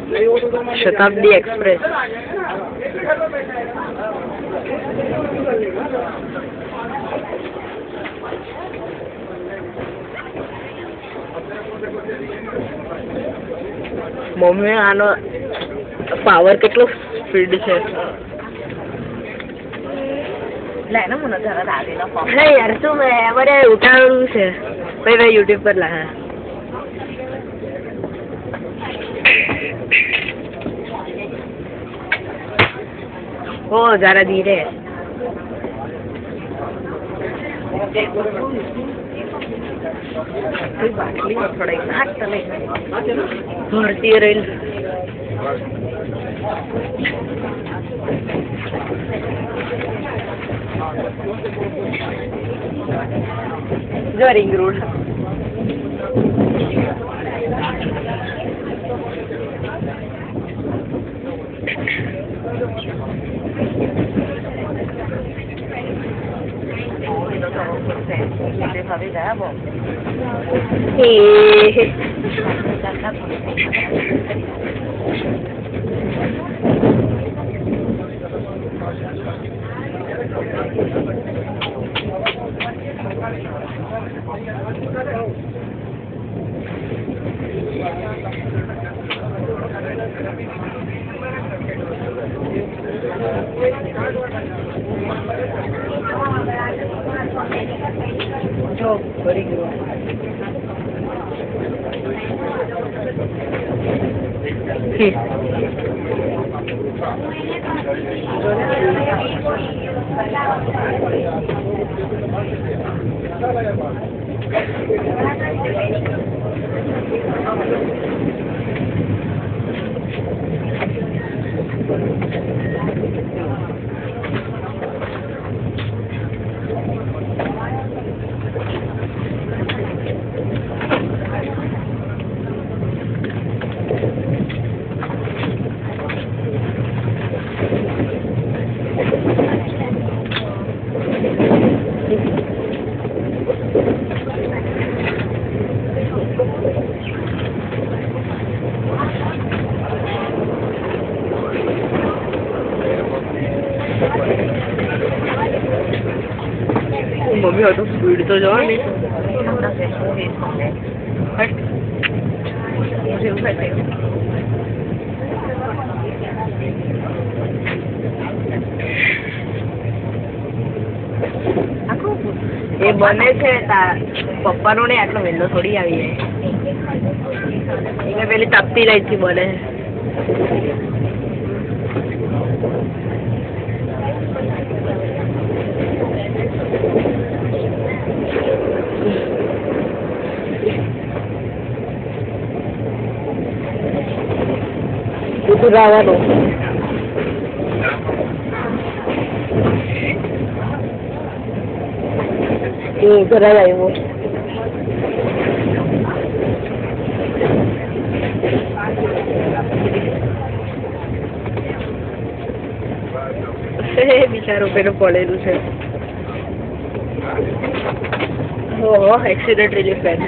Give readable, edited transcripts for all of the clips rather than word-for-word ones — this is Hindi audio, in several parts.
शताब्दी एक्सप्रेस। मम्मी आनो पावर कितलो स्पीड है। लाना मुना जरा डालेला फॉर्म। अरे यार तू मैं बड़े उठाऊं से भाई मैं यूट्यूब पर ला है। ओ जरा धीरे भारतीय रेल जो रिंग रोड जो बड़ी मम्मी हो तो स्पीड तो जाओ नहीं ये बने छे पप्पा नो ने आटलो वेलो थोड़ी आई है ये पहले तपती रही थी बने itu rawa tuh. Itu rawa ibu. बिचारो पेनो पड़ेलू છે. ઓહો એક્સિડન્ટ રિલીફ બેન.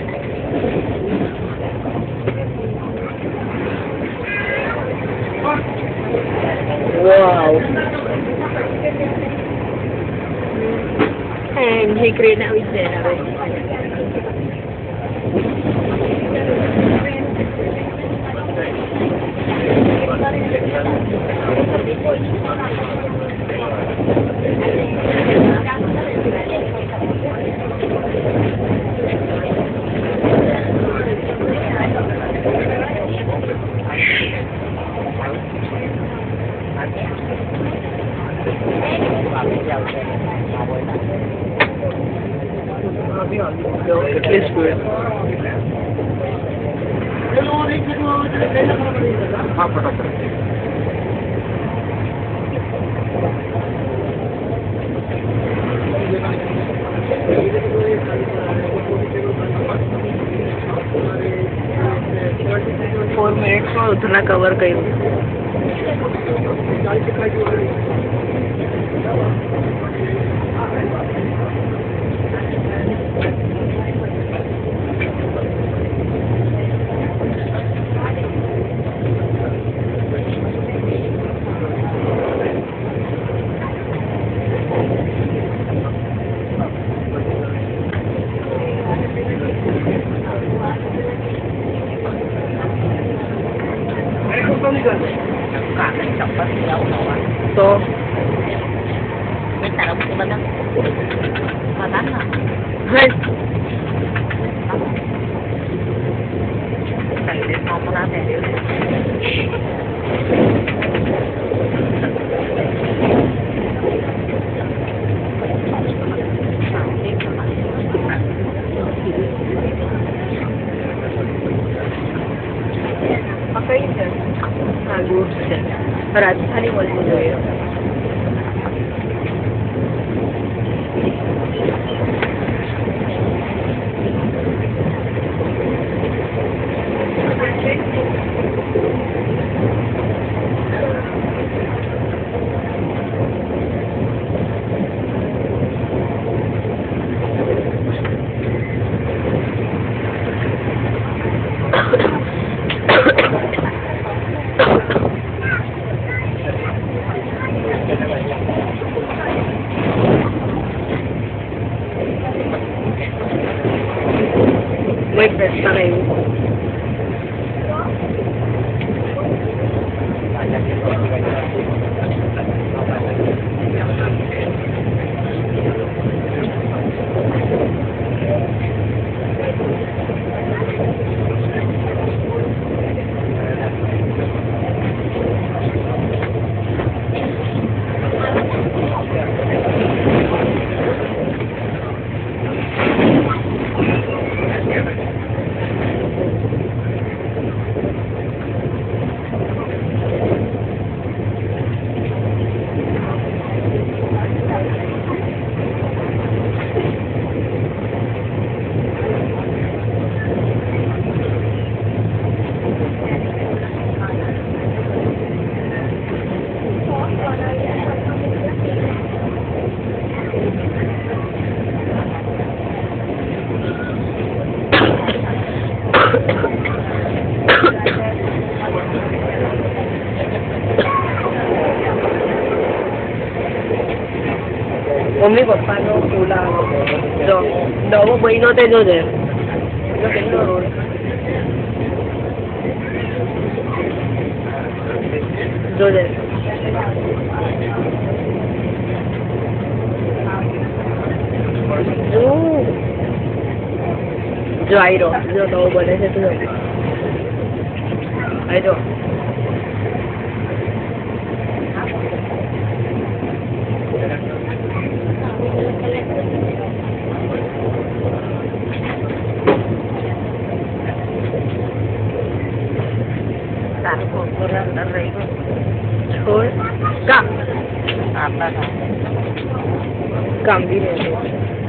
Wow. And he created now is there already. It's good. Four minutes में उतना कवर करूँ. કાકડી ચપ્પલ આવું નવા તો એ તારા મુકે બધા પતા ના હા કઈ મામલા દે કઈ છે હા ગુડ છે રાજસ્થાની બોલવું જોઈએ muy prestada ahí. મમ્મી પપ્પાનો ઓલા નવો મહિનો તે જોજે કેટલો રોડ જોજે જો આઈ રહ્યો જો નવો બને છે તું આઈ જો छोड़ काम भी नहीं